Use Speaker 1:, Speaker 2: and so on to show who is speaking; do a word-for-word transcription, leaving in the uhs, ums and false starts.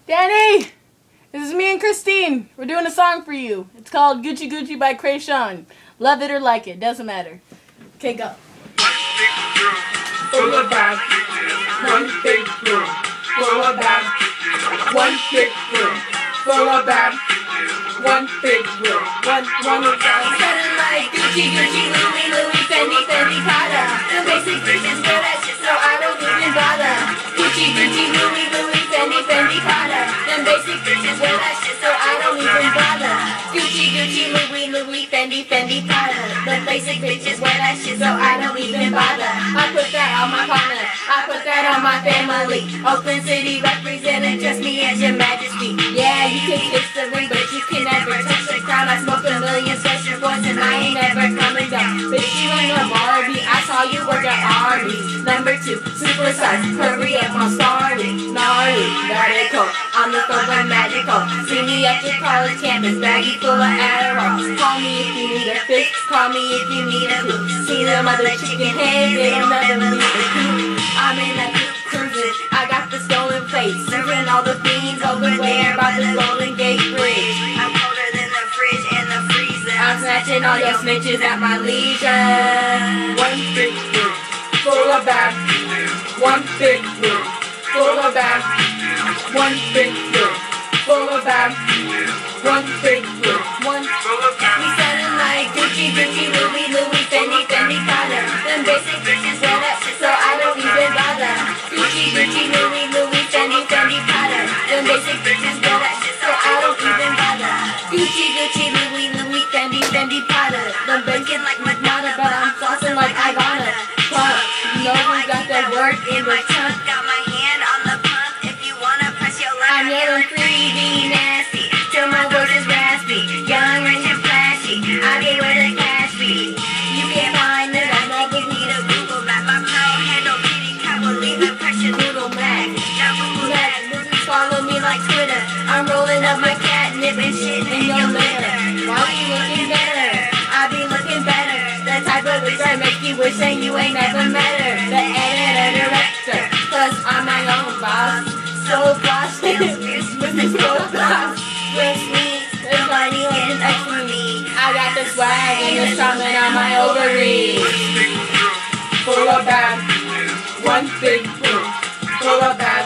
Speaker 1: Danny! This is me and Christine. We're doing a song for you. It's called Gucci Gucci by Kreayshawn. Love it or like it, doesn't matter. Okay, go.
Speaker 2: Full of bad, one big room, full of bad, one big room, full of bad, one big room, one, one of them.
Speaker 3: Selling like Gucci, Gucci, Louis, Louis, Fendi, Fendi, Prada. The basic bitches wear that shit, so I don't even bother. Gucci, Gucci, Louis, Louis, Fendi, Fendi, Prada. Them basic bitches wear that shit, so I don't even bother. Gucci, Gucci, Louis, Louis, Fendi, Fendi, Prada. The basic bitches wear that shit, so I don't even bother. I put that on my partner, I put that on my family. Oakland City representing just me as your majesty. Yeah, you can kiss the ring, but you can never touch the crown. I smoke a million special boys and I ain't never coming down. Bitch, you ain't no Barbie, I saw you work at Arby's. Number two, super size, hurry up, I'm sorry. Gnarly, got it cold, I'm the third one magical. See me at your college campus, baggy full of Adderall. Call me if you need a fix, call me if you need a hoop. See them other chicken heads, they don't never leave the coop. I'm in that coupe cruising, I got the stolen plates. Serving all the fiends over there by the Golden Gate Bridge. I'm colder than the fridge and the freezer. I'm snatching all your snitches at my leisure.
Speaker 2: One big room, full of bad, one big room, full of bad, one big room, full of bad, one big room, one full of bad.
Speaker 3: We selling like Gucci, Gucci, Louis, Louis, Fendi, Fendi, Prada. Them basic bitches wear that shit, so I don't even bother. Gucci, Gucci, Louis, Louis, Fendi, Fendi, Prada. Them basic bitches wear that shit, so I don't even bother. Gucci, Gucci, Louis, Louis, Fendi, Fendi, Prada. Them bacon like McNaughton, but I'm saucing like I gotta. Pump, you know we got that work in the trunk. Got my hand on the pump if you wanna press your line. I'm yelling three D nasty, till my voice is raspy. Young, rich, and flashy, I get where the cash be. You can't find it, I know you need a Google map. My pearl handle kitty cat will leave a pressure noodle mag. Now Google that, bitches follow me like Twitter. I'm rolling up my catnip and shit in your litter. Why you looking better? I be looking better. The type of bitch that make you wish and you ain't never met her. The editor, director, plus I'm my own boss. So boss, this is so boss. With me, there's money and X for me. I got the swag and it's coming on my ovaries.
Speaker 2: Full of bad, one big room, full of bad.